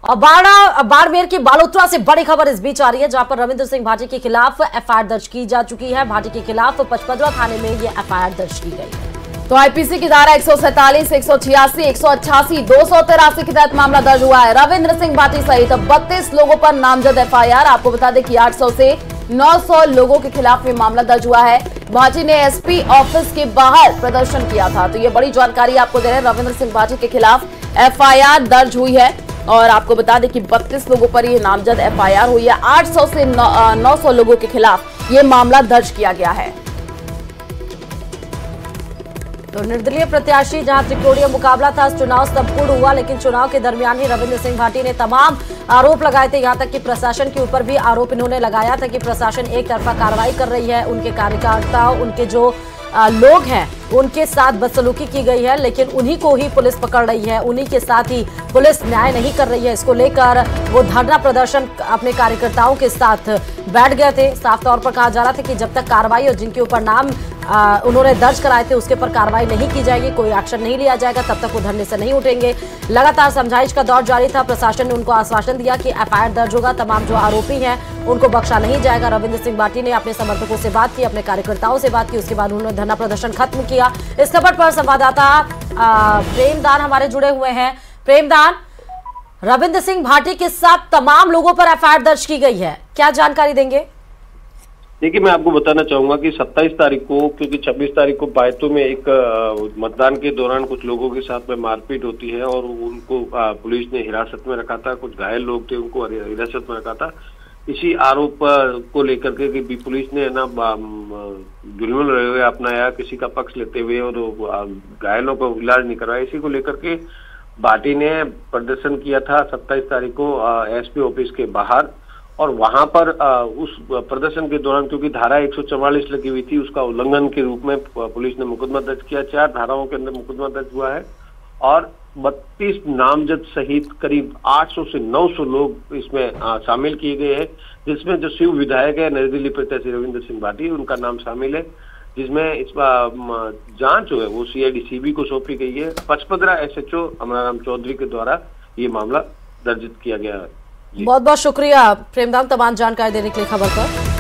और बाड़मेर की बालोतरा से बड़ी खबर इस बीच आ रही है, जहां पर रविंद्र सिंह भाटी के खिलाफ एफआईआर दर्ज की जा चुकी है। भाटी के खिलाफ पचपदरा थाने में ये एफआईआर दर्ज की गई है। तो आईपीसी की धारा 147, 186, 188, 283 के तहत मामला दर्ज हुआ है। रविंद्र सिंह भाटी सहित 32 लोगों पर नामजद एफआईआर। आपको बता दें कि 800 से 900 लोगों के खिलाफ ये मामला दर्ज हुआ है। भाटी ने एसपी ऑफिस के बाहर प्रदर्शन किया था। तो ये बड़ी जानकारी आपको दे रहे हैं। रविंद्र सिंह भाटी के खिलाफ एफआईआर दर्ज हुई है और आपको बता दें कि 32 लोगों पर ये नामजद एफआईआर हुई है। 800 से 900 लोगों के खिलाफ ये मामला दर्ज किया गया है। तो निर्दलीय प्रत्याशी जहां त्रिकोणीय मुकाबला था, चुनाव संपूर्ण हुआ, लेकिन चुनाव के दरमियान ही रविंद्र सिंह भाटी ने तमाम आरोप लगाए थे। यहां तक कि प्रशासन के ऊपर भी आरोप इन्होंने लगाया था कि प्रशासन एक तरफा कार्रवाई कर रही है, उनके कार्यकर्ता, उनके जो लोग हैं उनके साथ बदसलूकी की गई है, लेकिन उन्हीं को ही पुलिस पकड़ रही है, उन्हीं के साथ ही पुलिस न्याय नहीं कर रही है। इसको लेकर वो धरना प्रदर्शन अपने कार्यकर्ताओं के साथ बैठ गए थे। साफ तौर पर कहा जा रहा था कि जब तक कार्रवाई और जिनके ऊपर नाम उन्होंने दर्ज कराए थे उसके पर कार्रवाई नहीं की जाएगी, कोई एक्शन नहीं लिया जाएगा, तब तक वो धरने से नहीं उठेंगे। लगातार समझाइश का दौर जारी था। प्रशासन ने उनको आश्वासन दिया कि एफआईआर दर्ज होगा, तमाम जो आरोपी हैं उनको बख्शा नहीं जाएगा। रविंद्र सिंह भाटी ने अपने समर्थकों से बात की, अपने कार्यकर्ताओं से बात की, उसके बाद उन्होंने धरना प्रदर्शन खत्म किया। इस खबर पर संवाददाता प्रेमदान हमारे जुड़े हुए हैं। प्रेमदान, रविंद्र सिंह भाटी के साथ तमाम लोगों पर एफआईआर दर्ज की गई है, क्या जानकारी देंगे? देखिए, मैं आपको बताना चाहूंगा कि 27 तारीख को, क्योंकि 26 तारीख को बायतू में एक मतदान के दौरान कुछ लोगों के साथ में मारपीट होती है और उनको पुलिस ने हिरासत में रखा था। कुछ घायल लोग थे, उनको हिरासत में रखा था। इसी आरोप को लेकर के पुलिस ने ना जुल्म रहे अपनाया, किसी का पक्ष लेते हुए और घायलों को इलाज नहीं करवाया। इसी को लेकर के भाटी ने प्रदर्शन किया था 27 तारीख को एसपी ऑफिस के बाहर। और वहां पर उस प्रदर्शन के दौरान, क्योंकि धारा 144 लगी हुई थी, उसका उल्लंघन के रूप में पुलिस ने मुकदमा दर्ज किया। 4 धाराओं के अंदर मुकदमा दर्ज हुआ है और 32 नामजद सहित करीब 800 से 900 लोग इसमें शामिल किए गए हैं, जिसमें जो शिव विधायक है निर्दलीय प्रत्याशी रविंद्र सिंह भाटी, उनका नाम शामिल है, जिसमें इस जांच जो है वो CID-CB को सौंपी गई है। पचपदरा SHO अमराराम चौधरी के द्वारा ये मामला दर्ज किया गया है। बहुत बहुत शुक्रिया प्रेमदान तमाम जानकारी देने के लिए खबर पर।